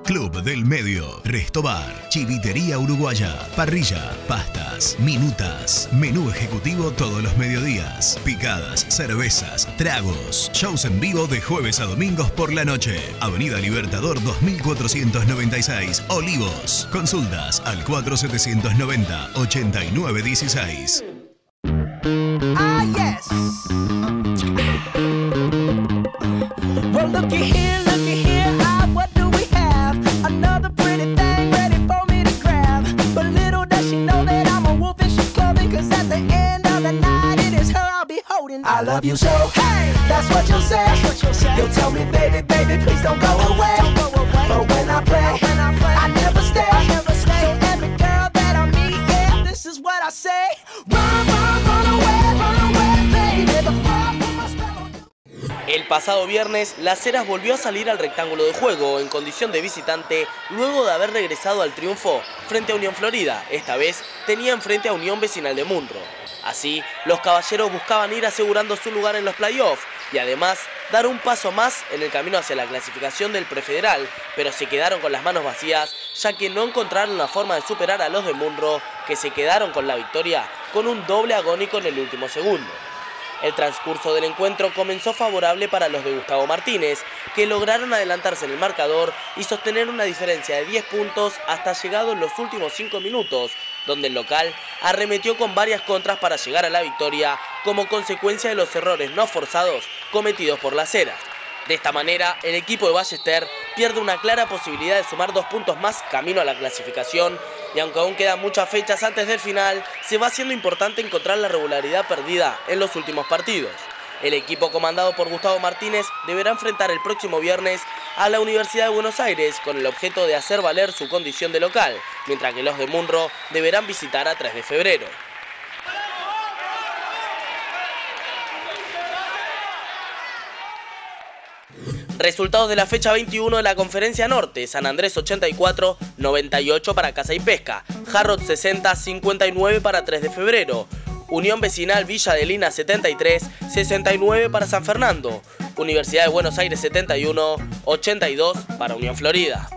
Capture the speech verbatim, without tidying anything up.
Club del Medio, Resto Bar, Chivitería Uruguaya, parrilla, pastas, minutas, menú ejecutivo todos los mediodías, picadas, cervezas, tragos, shows en vivo de jueves a domingos por la noche. Avenida Libertador dos mil cuatrocientos noventa y seis, Olivos. Consultas al cuatro setecientos noventa, ochenta y nueve dieciséis. Ah, yes. Well, looky here, looky here. Ah, what do we have? Another pretty thing ready for me to grab. But little does she know that I'm a wolf in sheep's clothing. Cause at the end of the night, it is her I'll be holding. I love you so. Hey, that's what you'll say. That's what you'll say. You'll tell me, baby, baby, please don't go away. Don't go away. But when I play, when I, play I never stay. I never stay. So every girl that I meet, yeah, this is what I say. Run, run, run away. El pasado viernes, Las Heras volvió a salir al rectángulo de juego en condición de visitante luego de haber regresado al triunfo frente a Unión Florida. Esta vez tenía enfrente a Unión Vecinal de Munro. Así, los caballeros buscaban ir asegurando su lugar en los playoffs y además dar un paso más en el camino hacia la clasificación del prefederal, pero se quedaron con las manos vacías ya que no encontraron la forma de superar a los de Munro, que se quedaron con la victoria con un doble agónico en el último segundo. El transcurso del encuentro comenzó favorable para los de Gustavo Martínez, que lograron adelantarse en el marcador y sostener una diferencia de diez puntos hasta llegado en los últimos cinco minutos, donde el local arremetió con varias contras para llegar a la victoria como consecuencia de los errores no forzados cometidos por Las Heras. De esta manera, el equipo de Ballester pierde una clara posibilidad de sumar dos puntos más camino a la clasificación y aunque aún quedan muchas fechas antes del final, se va haciendo importante encontrar la regularidad perdida en los últimos partidos. El equipo comandado por Gustavo Martínez deberá enfrentar el próximo viernes a la Universidad de Buenos Aires con el objeto de hacer valer su condición de local, mientras que los de Munro deberán visitar a tres de febrero. Resultados de la fecha veintiuno de la Conferencia Norte: San Andrés ochenta y cuatro, noventa y ocho para Casa y Pesca, Jarrot sesenta, cincuenta y nueve para tres de febrero, Unión Vecinal Villa Adelina setenta y tres, sesenta y nueve para San Fernando, Universidad de Buenos Aires setenta y uno, ochenta y dos para Unión Florida.